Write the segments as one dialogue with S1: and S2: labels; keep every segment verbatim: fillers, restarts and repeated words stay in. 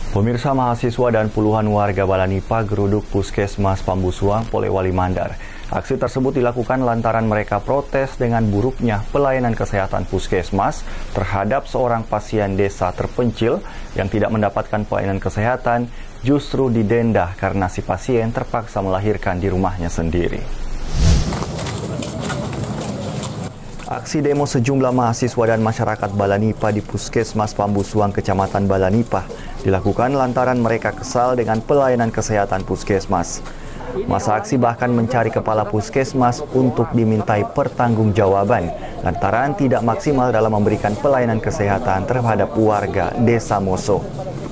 S1: Pemirsa, mahasiswa dan puluhan warga Balanipa geruduk Puskesmas Pambusuang, Polewali Mandar. Aksi tersebut dilakukan lantaran mereka protes dengan buruknya pelayanan kesehatan Puskesmas terhadap seorang pasien desa terpencil yang tidak mendapatkan pelayanan kesehatan, justru didenda karena si pasien terpaksa melahirkan di rumahnya sendiri. Aksi demo sejumlah mahasiswa dan masyarakat Balanipa di Puskesmas Pambusuang, Kecamatan Balanipa, dilakukan lantaran mereka kesal dengan pelayanan kesehatan Puskesmas. Masa aksi bahkan mencari kepala Puskesmas untuk dimintai pertanggungjawaban lantaran tidak maksimal dalam memberikan pelayanan kesehatan terhadap warga Desa Moso.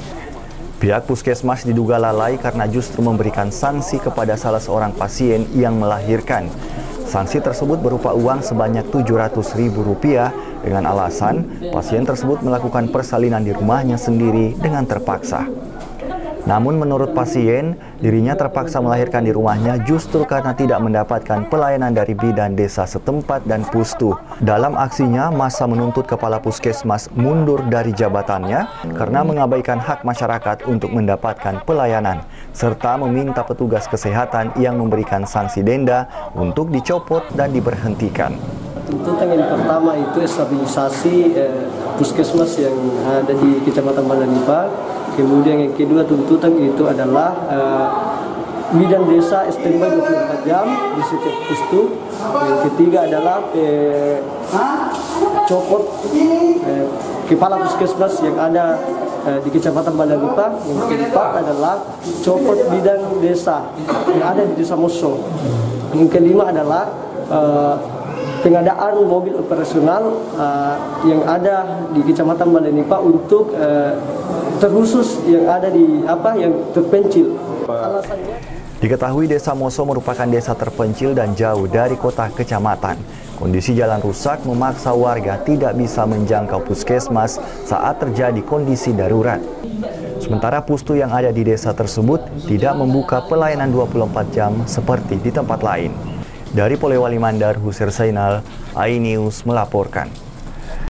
S1: Pihak Puskesmas diduga lalai karena justru memberikan sanksi kepada salah seorang pasien yang melahirkan. Sanksi tersebut berupa uang sebanyak tujuh ratus ribu rupiah dengan alasan pasien tersebut melakukan persalinan di rumahnya sendiri dengan terpaksa. Namun menurut pasien, dirinya terpaksa melahirkan di rumahnya justru karena tidak mendapatkan pelayanan dari bidan desa setempat dan pustu. Dalam aksinya, massa menuntut kepala Puskesmas mundur dari jabatannya karena mengabaikan hak masyarakat untuk mendapatkan pelayanan, serta meminta petugas kesehatan yang memberikan sanksi denda untuk dicopot dan diberhentikan.
S2: Tuntutan yang pertama itu stabilisasi eh, Puskesmas yang ada di Kecamatan Balanipa. Kemudian yang kedua tuntutan itu adalah eh, bidan desa standby dua puluh empat jam di setiap pustu. Yang ketiga adalah eh, copot eh, kepala Puskesmas yang ada eh, di Kecamatan Balanipa. Yang keempat adalah copot bidan desa yang ada di Desa Moso. Yang kelima adalah eh, pengadaan mobil operasional uh, yang ada di Kecamatan Balanipa untuk uh, terkhusus yang ada di apa yang terpencil. Alasannya,
S1: diketahui Desa Moso merupakan desa terpencil dan jauh dari kota kecamatan. Kondisi jalan rusak memaksa warga tidak bisa menjangkau Puskesmas saat terjadi kondisi darurat. Sementara pustu yang ada di desa tersebut tidak membuka pelayanan dua puluh empat jam seperti di tempat lain. Dari Polewali Mandar, Hussein Zainal, iNews melaporkan.